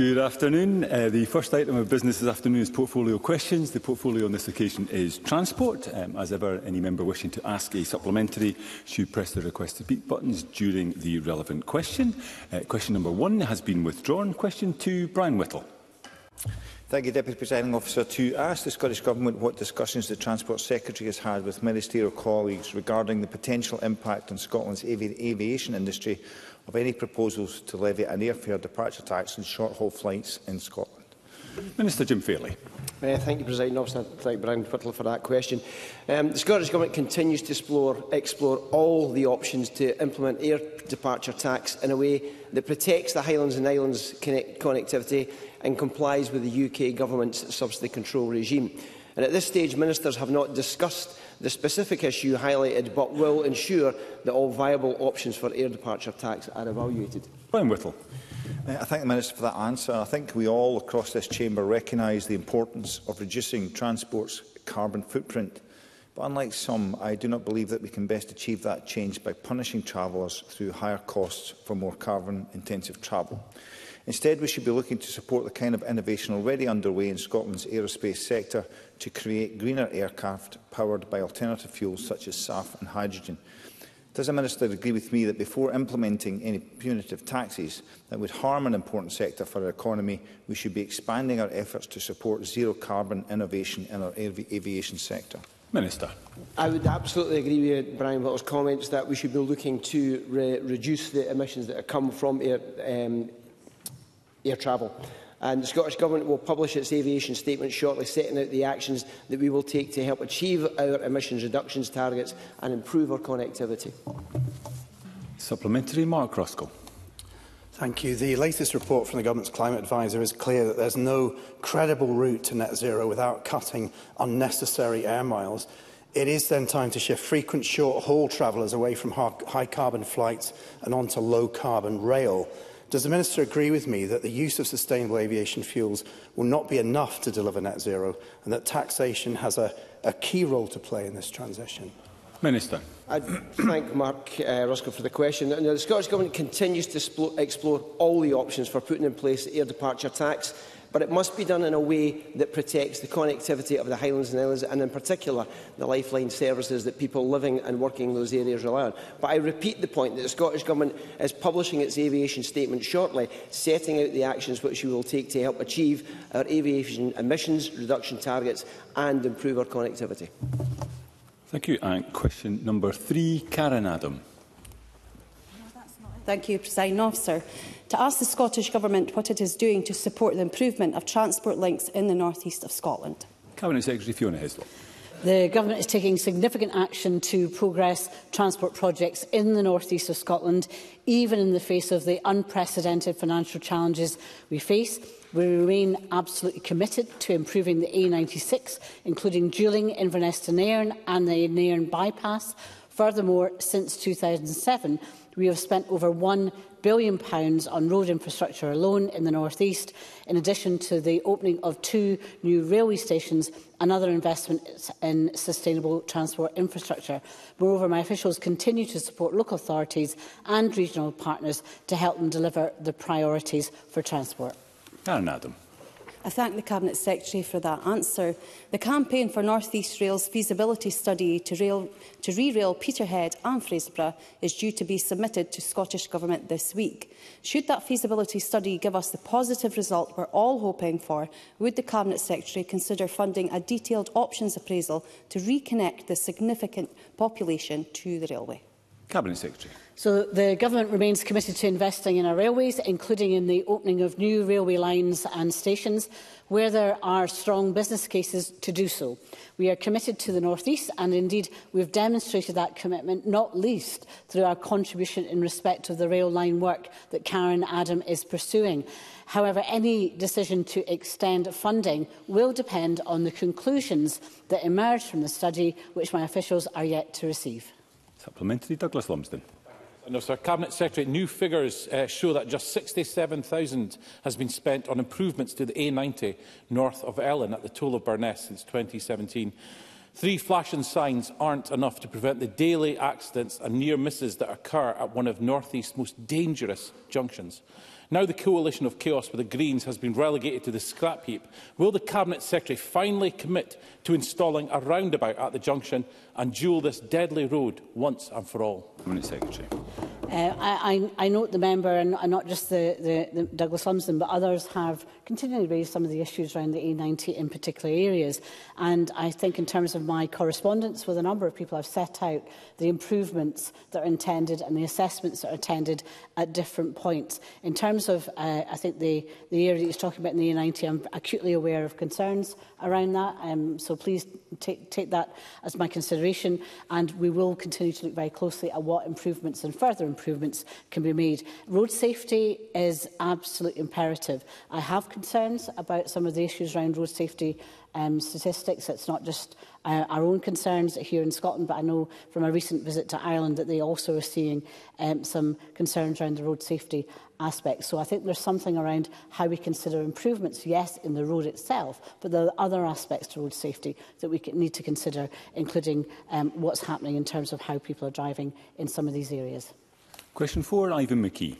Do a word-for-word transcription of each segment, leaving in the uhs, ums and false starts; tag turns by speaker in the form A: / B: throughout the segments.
A: Good afternoon. Uh, the first item of business this afternoon is portfolio questions. The portfolio on this occasion is transport. Um, as ever, any member wishing to ask a supplementary should press the request to speak buttons during the relevant question. Uh, question number one has been withdrawn. Question two, Brian Whittle.
B: Thank you, Deputy Presiding Officer. To ask the Scottish Government what discussions the Transport Secretary has had with ministerial colleagues regarding the potential impact on Scotland's avi aviation industry of any proposals to levy an airfare departure tax on short-haul flights in Scotland.
A: Minister Jim Fairley.
C: Uh, thank you, Presiding Officer. Thank Brian Whittle for that question. Um, the Scottish Government continues to explore, explore all the options to implement air departure tax in a way that protects the Highlands and Islands connect connectivity and complies with the U K Government's subsidy control regime. And at this stage, Ministers have not discussed the specific issue highlighted, but will ensure that all viable options for air departure tax are evaluated.
A: Brian Whittle.
B: Uh, I thank the Minister for that answer. I think we all across this chamber recognise the importance of reducing transport's carbon footprint. But unlike some, I do not believe that we can best achieve that change by punishing travellers through higher costs for more carbon-intensive travel. Instead, we should be looking to support the kind of innovation already underway in Scotland's aerospace sector to create greener aircraft powered by alternative fuels such as S A F and hydrogen. Does the Minister agree with me that before implementing any punitive taxes that would harm an important sector for our economy, we should be expanding our efforts to support zero-carbon innovation in our avi aviation sector?
A: Minister.
C: I would absolutely agree with Brian Whittle's comments that we should be looking to re reduce the emissions that come from air, um, air travel. And the Scottish Government will publish its aviation statement shortly, setting out the actions that we will take to help achieve our emissions reductions targets and improve our connectivity.
A: Supplementary, Mark Roscoe.
D: Thank you. The latest report from the Government's Climate Advisor is clear that there is no credible route to net zero without cutting unnecessary air miles. It is then time to shift frequent short-haul travellers away from high-carbon flights and onto low-carbon rail. Does the Minister agree with me that the use of sustainable aviation fuels will not be enough to deliver net zero and that taxation has a, a key role to play in this transition?
A: Minister.
C: I thank Mark uh, Roscoe for the question. Now, the Scottish Government continues to explore all the options for putting in place the air departure tax, but it must be done in a way that protects the connectivity of the Highlands and Islands, and in particular the lifeline services that people living and working in those areas rely on. But I repeat the point that the Scottish Government is publishing its aviation statement shortly, setting out the actions which we will take to help achieve our aviation emissions reduction targets and improve our connectivity.
A: Thank you. And question number three, Karen Adam.
E: Thank you, Presiding Officer. To ask the Scottish Government what it is doing to support the improvement of transport links in the north east of Scotland.
A: Cabinet Secretary Fiona Hislop.
F: The Government is taking significant action to progress transport projects in the north east of Scotland, even in the face of the unprecedented financial challenges we face. We remain absolutely committed to improving the A ninety-six, including dualling Inverness to Nairn and the Nairn bypass. Furthermore, since two thousand seven, we have spent over one billion pounds on road infrastructure alone in the north east, in addition to the opening of two new railway stations and other investments in sustainable transport infrastructure. Moreover, my officials continue to support local authorities and regional partners to help them deliver the priorities for transport.
A: Karen Adam.
E: I thank the Cabinet Secretary for that answer. The campaign for North East Rail's feasibility study to, rail, to re-rail Peterhead and Fraserburgh is due to be submitted to Scottish Government this week. Should that feasibility study give us the positive result we're all hoping for, would the Cabinet Secretary consider funding a detailed options appraisal to reconnect the significant population to the railway?
A: Cabinet Secretary.
F: So the Government remains committed to investing in our railways, including in the opening of new railway lines and stations, where there are strong business cases to do so. We are committed to the North East, and indeed we have demonstrated that commitment, not least through our contribution in respect of the rail line work that Karen Adam is pursuing. However, any decision to extend funding will depend on the conclusions that emerge from the study, which my officials are yet to receive.
A: Supplementary, Douglas Lumsden.
G: No, sir. Cabinet Secretary, new figures uh, show that just sixty-seven thousand has been spent on improvements to the A ninety north of Ellon at the Toll of Burness since twenty seventeen. Three flashing signs aren't enough to prevent the daily accidents and near misses that occur at one of North East's most dangerous junctions. Now the coalition of chaos with the Greens has been relegated to the scrap heap. Will the Cabinet Secretary finally commit to installing a roundabout at the junction and dual this deadly road once and for all?
A: Cabinet Secretary.
F: Uh, I, I note the member, and not just the, the, the Douglas Lumsden, but others have continually raised some of the issues around the A ninety in particular areas. And I think in terms of my correspondence with a number of people, I've set out the improvements that are intended and the assessments that are intended at different points. In terms of, uh, I think, the, the area that he's talking about in the A ninety, I'm acutely aware of concerns around that. Um, so please take, take that as my consideration. And we will continue to look very closely at what improvements and further improvements improvements can be made. Road safety is absolutely imperative. I have concerns about some of the issues around road safety um, statistics. It's not just uh, our own concerns here in Scotland, but I know from a recent visit to Ireland that they also are seeing um, some concerns around the road safety aspects. So I think there's something around how we consider improvements, yes, in the road itself, but there are other aspects to road safety that we need to consider, including um, what's happening in terms of how people are driving in some of these areas.
A: Question four, Ivan McKee.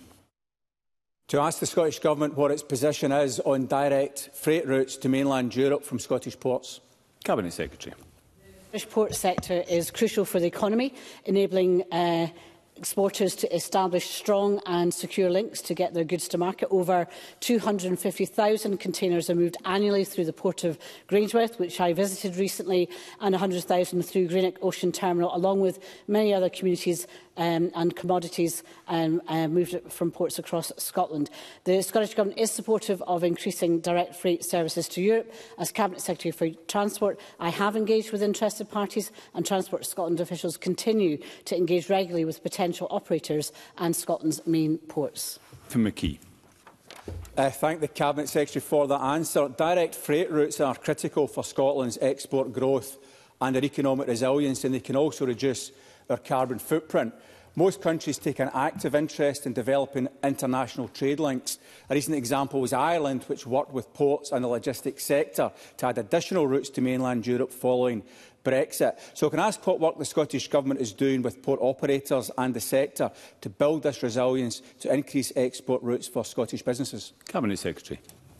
H: To ask the Scottish Government what its position is on direct freight routes to mainland Europe from Scottish ports.
A: Cabinet Secretary.
F: The Scottish port sector is crucial for the economy, enabling uh, exporters to establish strong and secure links to get their goods to market. Over two hundred and fifty thousand containers are moved annually through the port of Grangeworth, which I visited recently, and one hundred thousand through Greenock Ocean Terminal, along with many other communities um, and commodities um, uh, moved from ports across Scotland. The Scottish Government is supportive of increasing direct freight services to Europe. As Cabinet Secretary for Transport, I have engaged with interested parties, and Transport Scotland officials continue to engage regularly with potential operators and Scotland's main ports.
A: For McKee.
H: I thank the Cabinet Secretary for that answer. Direct freight routes are critical for Scotland's export growth and our economic resilience, and they can also reduce our carbon footprint. Most countries take an active interest in developing international trade links. A recent example was Ireland, which worked with ports and the logistics sector to add additional routes to mainland Europe following Brexit. So I can ask what work the Scottish Government is doing with port operators and the sector to build this resilience to increase export routes for Scottish businesses.
A: Cabinet Secretary.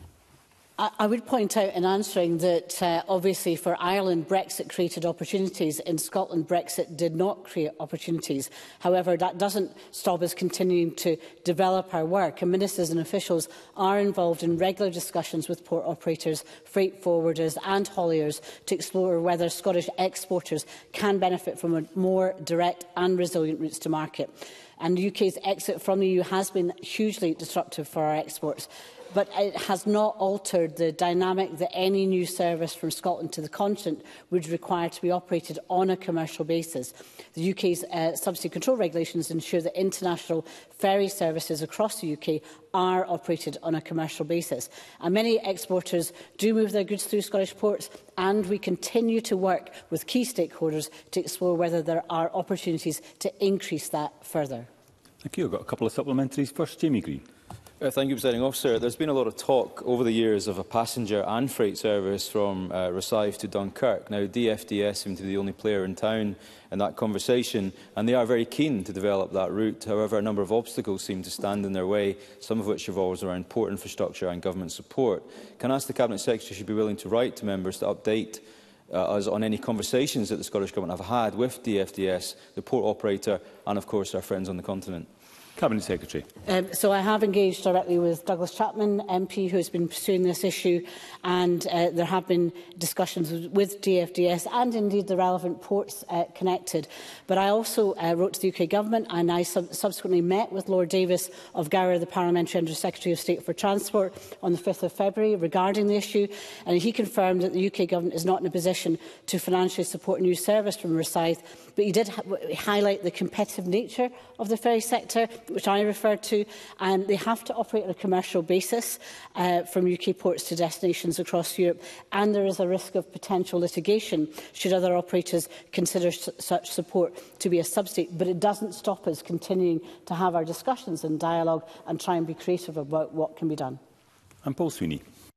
F: I would point out in answering that uh, obviously for Ireland Brexit created opportunities. In Scotland Brexit did not create opportunities. However, that doesn't stop us continuing to develop our work, and ministers and officials are involved in regular discussions with port operators, freight forwarders and hauliers to explore whether Scottish exporters can benefit from a more direct and resilient routes to market. And the U K's exit from the E U has been hugely disruptive for our exports, but it has not altered the dynamic that any new service from Scotland to the continent would require to be operated on a commercial basis. The U K's uh, subsidy control regulations ensure that international ferry services across the U K are operated on a commercial basis. And many exporters do move their goods through Scottish ports, and we continue to work with key stakeholders to explore whether there are opportunities to increase that further.
A: Thank you. I've got a couple of supplementaries. First, Jamie Green.
I: Uh, thank you, Presiding Officer. There's been a lot of talk over the years of a passenger and freight service from uh, Rosyth to Dunkirk. Now, D F D S seem to be the only player in town in that conversation, and they are very keen to develop that route. However, a number of obstacles seem to stand in their way, some of which revolves around port infrastructure and government support. Can I ask the Cabinet Secretary should be willing to write to members to update Uh, us on any conversations that the Scottish Government have had with D F D S, the port operator and, of course, our friends on the continent?
A: Cabinet Secretary.
F: Um, so I have engaged directly with Douglas Chapman, M P, who has been pursuing this issue, and uh, there have been discussions with, with D F D S and indeed the relevant ports uh, connected. But I also uh, wrote to the U K Government, and I sub subsequently met with Lord Davis of Gower, the Parliamentary Under Secretary of State for Transport, on the fifth of February regarding the issue, and he confirmed that the U K Government is not in a position to financially support a new service from Rosyth, but he did ha highlight the competitive nature of the ferry sector, which I referred to, and they have to operate on a commercial basis uh, from U K ports to destinations across Europe, and there is a risk of potential litigation should other operators consider such support to be a subsidy. But it doesn't stop us continuing to have our discussions and dialogue and try and be creative about what can be done.
A: And Paul Sweeney.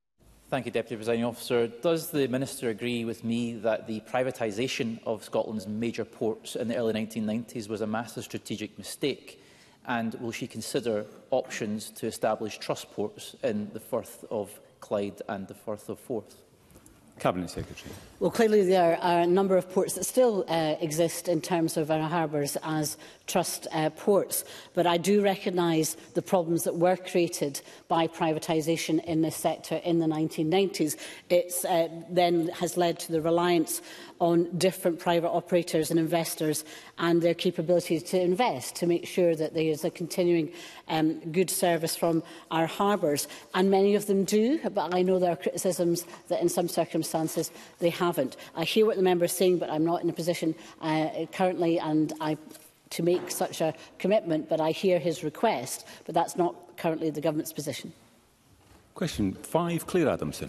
J: Thank you, Deputy Presiding Officer. Does the Minister agree with me that the privatisation of Scotland's major ports in the early nineteen nineties was a massive strategic mistake? And will she consider options to establish trust ports in the Firth of Clyde and the Firth of Forth?
A: Cabinet Secretary.
F: Well, clearly there are a number of ports that still uh, exist in terms of our harbours as trust uh, ports, but I do recognise the problems that were created by privatisation in this sector in the nineteen nineties. It uh, then has led to the reliance on different private operators and investors and their capability to invest to make sure that there is a continuing um, good service from our harbours. And many of them do, but I know there are criticisms that in some circumstances they haven't. I hear what the member is saying, but I'm not in a position uh, currently and I, to make such a commitment, but I hear his request, but that's not currently the government's position.
A: Question five, Claire Adamson.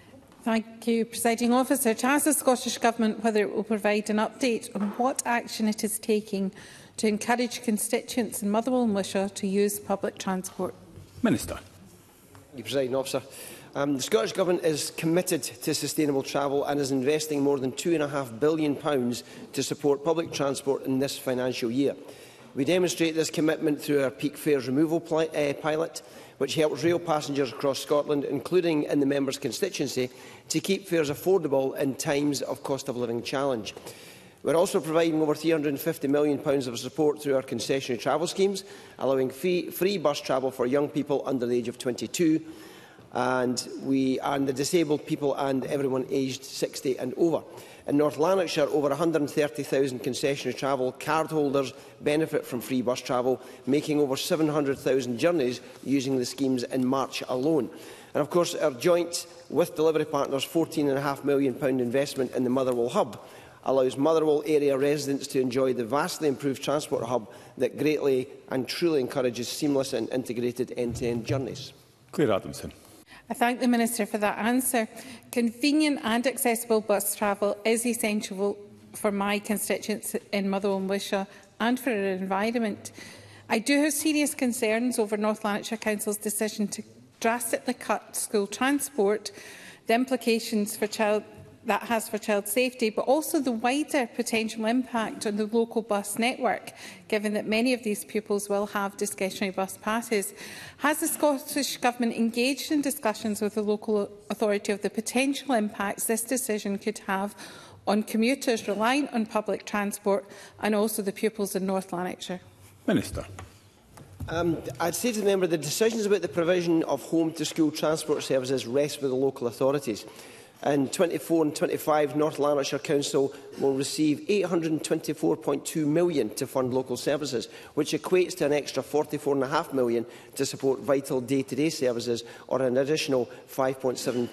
K: Thank you, Presiding Officer. To ask the Scottish Government whether it will provide an update on what action it is taking to encourage constituents in Motherwell and Wishaw to use public transport.
A: Minister.
C: Thank you, Presiding Officer. Um, the Scottish Government is committed to sustainable travel and is investing more than two point five billion pounds to support public transport in this financial year. We demonstrate this commitment through our peak fares removal uh, pilot, which helps rail passengers across Scotland, including in the member's constituency, to keep fares affordable in times of cost of living challenge. We are also providing over three hundred and fifty million pounds of support through our concessionary travel schemes, allowing free, free bus travel for young people under the age of twenty-two, and, we, and the disabled people and everyone aged sixty and over. In North Lanarkshire, over one hundred and thirty thousand concessionary travel cardholders benefit from free bus travel, making over seven hundred thousand journeys using the schemes in March alone. And of course, our joint with delivery partners fourteen point five million pounds investment in the Motherwell Hub allows Motherwell area residents to enjoy the vastly improved transport hub that greatly and truly encourages seamless and integrated end-to-end journeys.
A: Claire Adamson.
K: I thank the Minister for that answer. Convenient and accessible bus travel is essential for my constituents in Motherwell and Wishaw and for our environment. I do have serious concerns over North Lanarkshire Council's decision to drastically cut school transport, the implications for child that has for child safety, but also the wider potential impact on the local bus network, given that many of these pupils will have discretionary bus passes. Has the Scottish Government engaged in discussions with the local authority of the potential impacts this decision could have on commuters relying on public transport and also the pupils in North Lanarkshire?
A: Minister.
C: Um, I'd say to the member the decisions about the provision of home-to-school transport services rest with the local authorities. In twenty-four and twenty-five, North Lanarkshire Council will receive eight hundred and twenty-four point two million pounds to fund local services, which equates to an extra forty-four point five million pounds to support vital day-to-day services, or an additional five point seven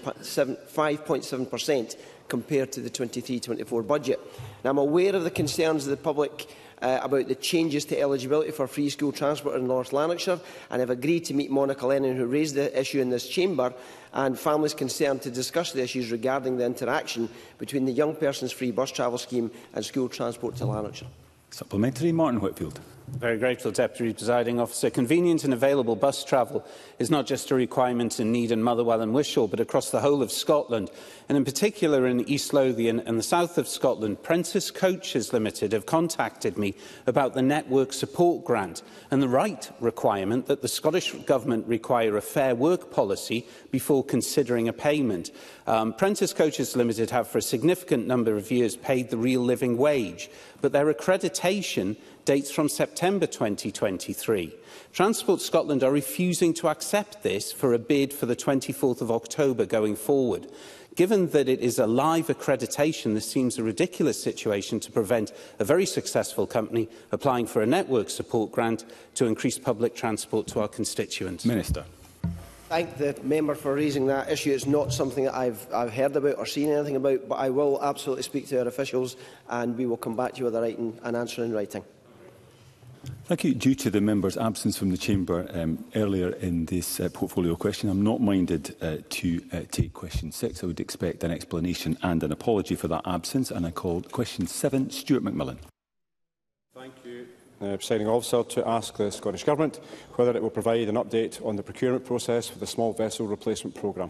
C: percent compared to the twenty-three twenty-four budget. Now, I'm aware of the concerns of the public Uh, about the changes to eligibility for free school transport in North Lanarkshire, and have agreed to meet Monica Lennon, who raised the issue in this chamber, and families concerned to discuss the issues regarding the interaction between the Young Persons Free Bus Travel Scheme and school transport to Lanarkshire.
A: Supplementary, Martin Whitfield.
L: Very grateful, Deputy Presiding Officer. Convenient and available bus travel is not just a requirement and need in Motherwell and Wishaw, but across the whole of Scotland, and in particular in East Lothian and the south of Scotland. Prentice Coaches Limited have contacted me about the Network Support Grant and the right requirement that the Scottish Government require a fair work policy before considering a payment. Um, Prentice Coaches Limited have for a significant number of years paid the real living wage, but their accreditation dates from September twenty twenty-three. Transport Scotland are refusing to accept this for a bid for the twenty-fourth of October going forward. Given that it is a live accreditation, this seems a ridiculous situation to prevent a very successful company applying for a network support grant to increase public transport to our constituents.
A: Minister.
C: Thank the member for raising that issue. It's not something that I've, I've heard about or seen anything about, but I will absolutely speak to our officials and we will come back to you with a writing, an answer in writing.
A: Thank you. Due to the member's absence from the chamber um, earlier in this uh, portfolio question, I'm not minded uh, to uh, take question six. I would expect an explanation and an apology for that absence, and I call question seven, Stuart McMillan.
M: Thank you, uh, Presiding Officer, to ask the Scottish Government whether it will provide an update on the procurement process for the small vessel replacement programme.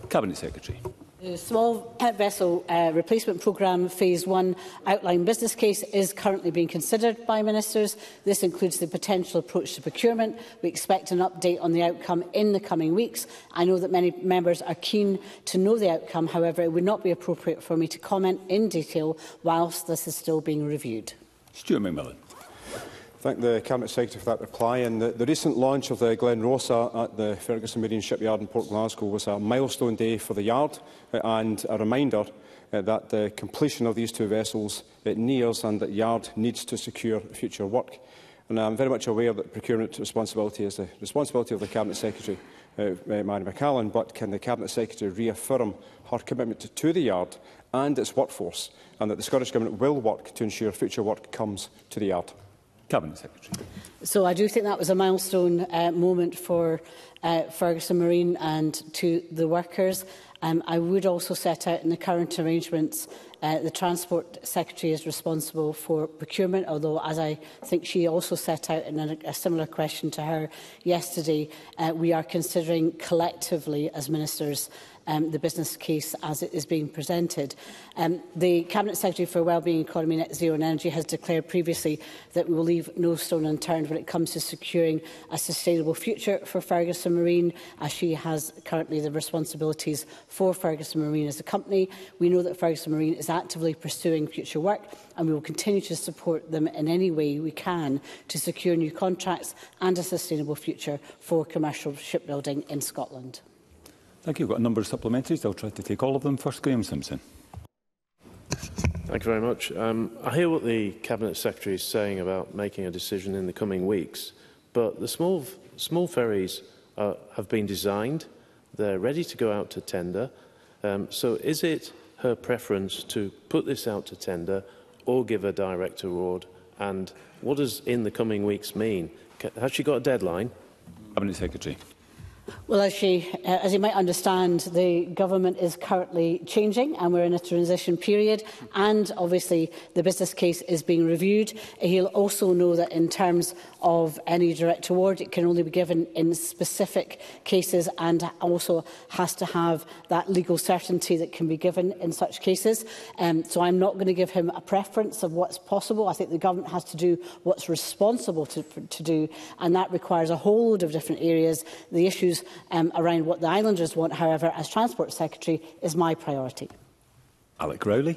A: Cabinet Secretary.
F: The small vessel uh, replacement programme phase one outline business case is currently being considered by ministers. This includes the potential approach to procurement. We expect an update on the outcome in the coming weeks. I know that many members are keen to know the outcome. However, it would not be appropriate for me to comment in detail whilst this is still being reviewed.
A: Stuart McMillan.
M: Thank the Cabinet Secretary for that reply. And the, the recent launch of the Glen Rosa at the Ferguson Marine Shipyard in Port Glasgow was a milestone day for the yard uh, and a reminder uh, that the completion of these two vessels uh, nears and that the yard needs to secure future work. And I'm very much aware that procurement responsibility is the responsibility of the Cabinet Secretary, uh, uh, Mary McCallan, but can the Cabinet Secretary reaffirm her commitment to, to the yard and its workforce, and that the Scottish Government will work to ensure future work comes to the yard?
A: Cabinet Secretary.
F: So I do think that was a milestone uh, moment for uh, Ferguson Marine and to the workers. Um, I would also set out in the current arrangements uh, the Transport Secretary is responsible for procurement, although, as I think she also set out in a, a similar question to her yesterday, uh, we are considering collectively as ministers Um, the business case as it is being presented. Um, the Cabinet Secretary for Wellbeing, Economy, Net Zero and Energy has declared previously that we will leave no stone unturned when it comes to securing a sustainable future for Ferguson Marine, as she has currently the responsibilities for Ferguson Marine as a company. We know that Ferguson Marine is actively pursuing future work, and we will continue to support them in any way we can to secure new contracts and a sustainable future for commercial shipbuilding in Scotland.
A: Thank you. We've got a number of supplementaries. I'll try to take all of them. First, Graham Simpson.
N: Thank you very much. Um, I hear what the Cabinet Secretary is saying about making a decision in the coming weeks, but the small, small ferries uh, have been designed. They're ready to go out to tender. Um, so is it her preference to put this out to tender or give a direct award? And what does in the coming weeks mean? Has she got a deadline?
A: Cabinet Secretary.
F: Well, as, she, uh, as you might understand, the government is currently changing and we're in a transition period, and obviously the business case is being reviewed. He'll also know that in terms of any direct award, it can only be given in specific cases and also has to have that legal certainty that can be given in such cases. Um, so I'm not going to give him a preference of what's possible. I think the government has to do what's responsible to, to do, and that requires a whole load of different areas. The issues Um, around what the islanders want, however, as Transport Secretary, is my priority.
A: Alec Rowley.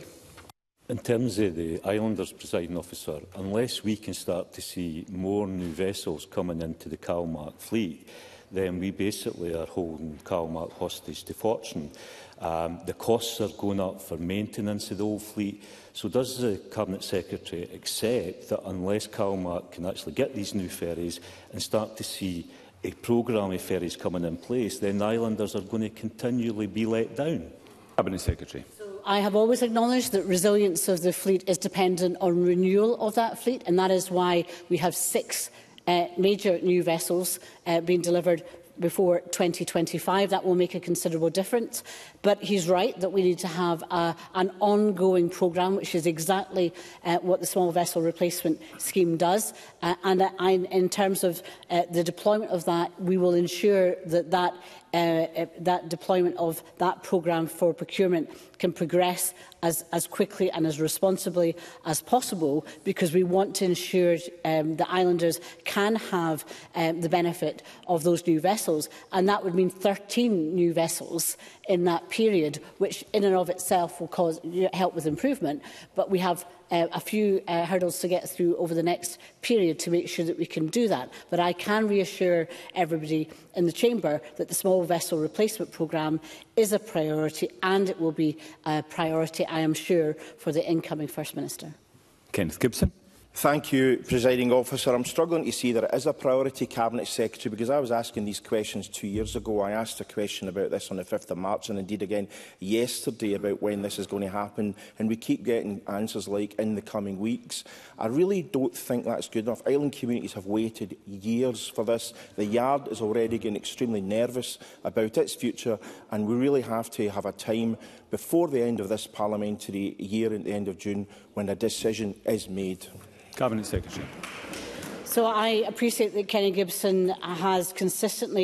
O: In terms of the islanders, Presiding Officer, unless we can start to see more new vessels coming into the Calmark fleet, then we basically are holding Calmark hostage to fortune. Um, the costs are going up for maintenance of the old fleet. So does the Cabinet Secretary accept that unless Calmark can actually get these new ferries and start to see a programme of ferries coming in place, then the islanders are going to continually be let down?
A: Cabinet Secretary.
F: I have always acknowledged that resilience of the fleet is dependent on renewal of that fleet, and that is why we have six uh, major new vessels uh, being delivered before twenty twenty-five. That will make a considerable difference. But he's right that we need to have a, an ongoing programme, which is exactly uh, what the small vessel replacement scheme does. Uh, and I, in terms of uh, the deployment of that, we will ensure that that, uh, that deployment of that programme for procurement can progress as, as quickly and as responsibly as possible, because we want to ensure um, the islanders can have um, the benefit of those new vessels. And that would mean thirteen new vessels in that period, which in and of itself will cause, help with improvement. But we have uh, a few uh, hurdles to get through over the next period to make sure that we can do that. But I can reassure everybody in the chamber that the small vessel replacement programme is a priority, and it will be a priority, I am sure, for the incoming First Minister.
A: Kenneth Gibson.
P: Thank you, Presiding Officer. I'm struggling to see that it is a priority, Cabinet Secretary, because I was asking these questions two years ago. I asked a question about this on the fifth of March and indeed again yesterday about when this is going to happen, and we keep getting answers like in the coming weeks. I really don't think that's good enough. Island communities have waited years for this. The Yard is already getting extremely nervous about its future, and we really have to have a time before the end of this parliamentary year at the end of June when a decision is made.
A: Cabinet Secretary.
F: So I appreciate that Kenny Gibson has consistently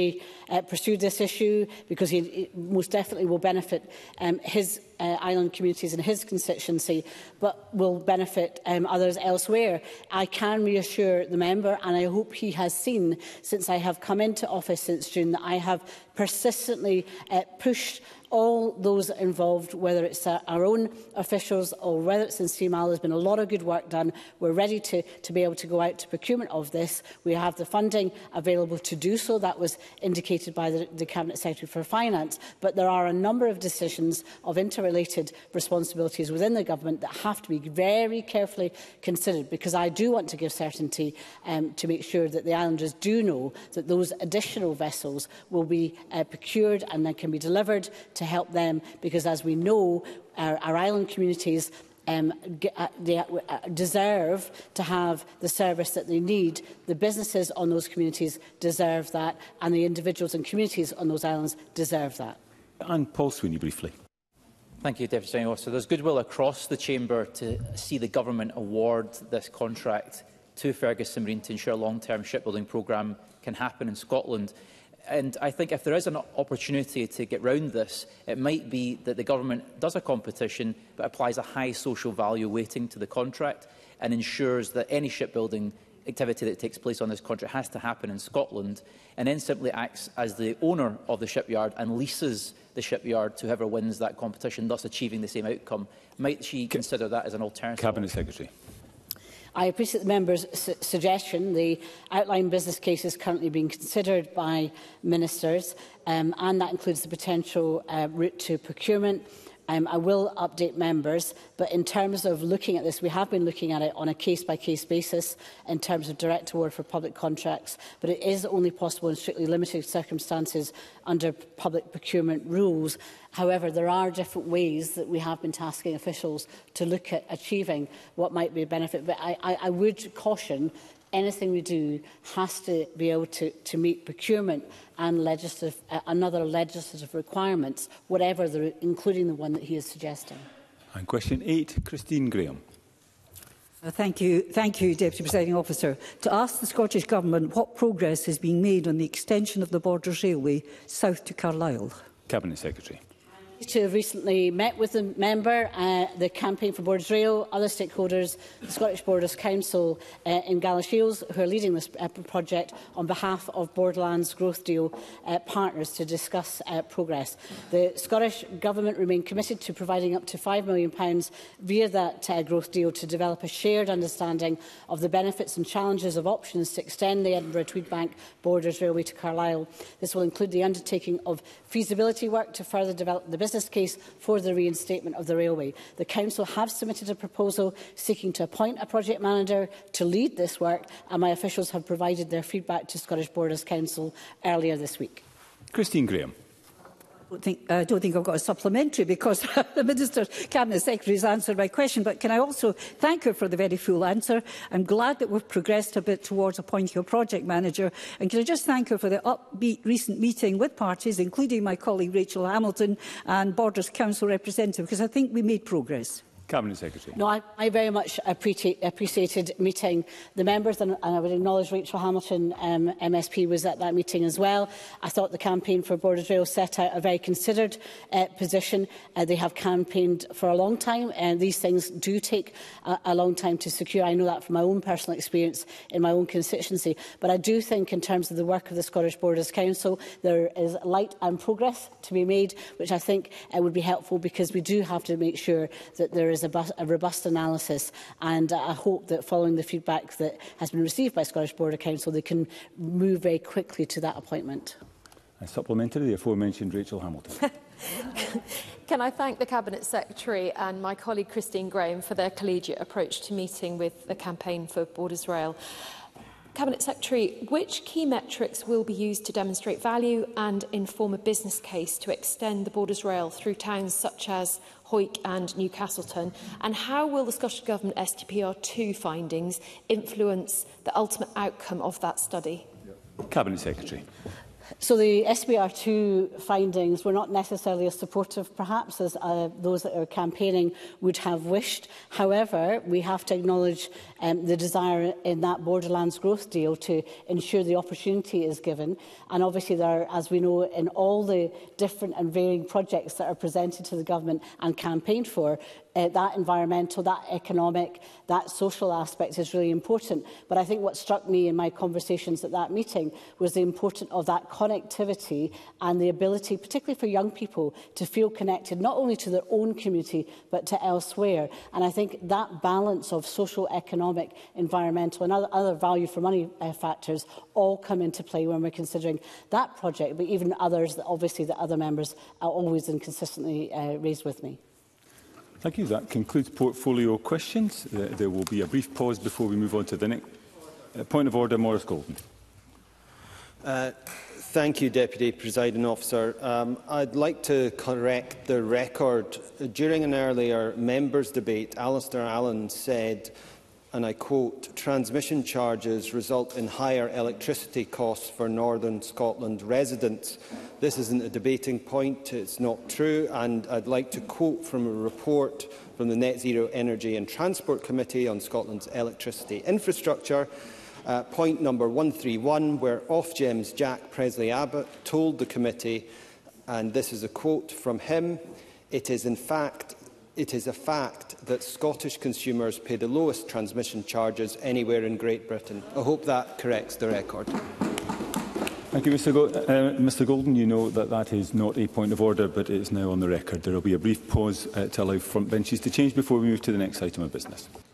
F: uh, pursue this issue because he, he most definitely will benefit um, his uh, island communities in his constituency, but will benefit um, others elsewhere. I can reassure the member, and I hope he has seen since I have come into office since June, that I have persistently uh, pushed all those involved, whether it's uh, our own officials or whether it's in C M A L. There's been a lot of good work done. We're ready to, to be able to go out to procurement of this. We have the funding available to do so. That was indicated by the, the Cabinet Secretary for Finance. But there are a number of decisions of interrelated responsibilities within the government that have to be very carefully considered, because I do want to give certainty um, to make sure that the islanders do know that those additional vessels will be uh, procured and then can be delivered to help them, because as we know, our, our island communities um, uh, they, uh, deserve to have the service that they need. The businesses on those communities deserve that, and the individuals and communities on those islands deserve that.
A: And Paul Sweeney, briefly.
J: Thank you, Deputy Presiding Officer. There's goodwill across the Chamber to see the Government award this contract to Ferguson Marine to ensure a long-term shipbuilding programme can happen in Scotland. And I think if there is an opportunity to get round this, it might be that the Government does a competition but applies a high social value weighting to the contract and ensures that any shipbuilding activity that takes place on this contract has to happen in Scotland, and then simply acts as the owner of the shipyard and leases the shipyard to whoever wins that competition, thus achieving the same outcome. Might she consider that as an alternative?
A: Cabinet Secretary.
F: I appreciate the member's su suggestion. The outline business case is currently being considered by ministers, um, and that includes the potential uh, route to procurement. Um, I will update members, but in terms of looking at this, we have been looking at it on a case-by-case basis in terms of direct award for public contracts, but it is only possible in strictly limited circumstances under public procurement rules. However, there are different ways that we have been tasking officials to look at achieving what might be a benefit, but I, I, I would caution anything we do has to be able to, to meet procurement and legislative, uh, another legislative requirements, whatever, the, including the one that he is suggesting.
A: And question eight, Christine Graham.
Q: Uh, thank you, thank you, Deputy Presiding Officer. To ask the Scottish Government what progress is being made on the extension of the Borders Railway south to Carlisle.
A: Cabinet Secretary.
F: To have recently met with the member, uh, the Campaign for Borders Rail, other stakeholders, the Scottish Borders Council uh, in Galashiels, who are leading this uh, project on behalf of Borderlands Growth Deal uh, partners to discuss uh, progress. The Scottish Government remain committed to providing up to five million pounds via that uh, growth deal to develop a shared understanding of the benefits and challenges of options to extend the Edinburgh-Tweedbank Borders Railway to Carlisle. This will include the undertaking of feasibility work to further develop the business case for the reinstatement of the railway. The Council have submitted a proposal seeking to appoint a project manager to lead this work, and my officials have provided their feedback to Scottish Borders Council earlier this week.
A: Christine Graham.
Q: I don't think, I don't think I've got a supplementary because the Minister's Cabinet Secretary has answered my question, but can I also thank her for the very full answer? I'm glad that we've progressed a bit towards appointing a project manager, and can I just thank her for the upbeat recent meeting with parties, including my colleague Rachel Hamilton and Borders Council representative, because I think we made progress.
A: Cabinet Secretary.
F: No, I, I very much appreciate, appreciated meeting the members, and, and I would acknowledge Rachel Hamilton, um, M S P, was at that meeting as well. I thought the Campaign for Borders Rail set out a very considered uh, position. Uh, they have campaigned for a long time, and these things do take a, a long time to secure. I know that from my own personal experience in my own constituency. But I do think, in terms of the work of the Scottish Borders Council, there is light and progress to be made, which I think uh, would be helpful, because we do have to make sure that there is is a, a robust analysis, and uh, I hope that following the feedback that has been received by Scottish Border Council, they can move very quickly to that appointment.
A: A supplementary, the aforementioned Rachel Hamilton.
R: Can I thank the Cabinet Secretary and my colleague Christine Graham for their collegiate approach to meeting with the Campaign for Borders Rail. Cabinet Secretary, which key metrics will be used to demonstrate value and inform a business case to extend the Borders Rail through towns such as Hawick and Newcastleton? And how will the Scottish Government S T P R two findings influence the ultimate outcome of that study?
A: Cabinet Secretary.
F: So the S B R two findings were not necessarily as supportive, perhaps, as uh, those that are campaigning would have wished. However, we have to acknowledge um, the desire in that Borderlands growth deal to ensure the opportunity is given. And obviously there are, as we know, in all the different and varying projects that are presented to the government and campaigned for, Uh, that environmental, that economic, that social aspect is really important. But I think what struck me in my conversations at that meeting was the importance of that connectivity and the ability, particularly for young people, to feel connected not only to their own community but to elsewhere. And I think that balance of social, economic, environmental and other, other value for money uh, factors all come into play when we're considering that project, but even others that obviously the other members are always and consistently uh, raised with me.
A: Thank you. That concludes portfolio questions. Uh, there will be a brief pause before we move on to the next. Uh, point of order, Maurice Golden.
S: Uh, thank you, Deputy Presiding Officer. Um, I'd like to correct the record. During an earlier members' debate, Alistair Allen said, and I quote, "Transmission charges result in higher electricity costs for Northern Scotland residents." This isn't a debating point, it's not true, and I'd like to quote from a report from the Net Zero Energy and Transport Committee on Scotland's electricity infrastructure, uh, point number one three one, where Ofgem's Jack Presley-Abbott told the committee, and this is a quote from him, "It is in fact It is a fact that Scottish consumers pay the lowest transmission charges anywhere in Great Britain." I hope that corrects the record.
A: Thank you, Mr Go uh, Mr Golden. You know that that is not a point of order, but it is now on the record. There will be a brief pause uh, to allow front benches to change before we move to the next item of business.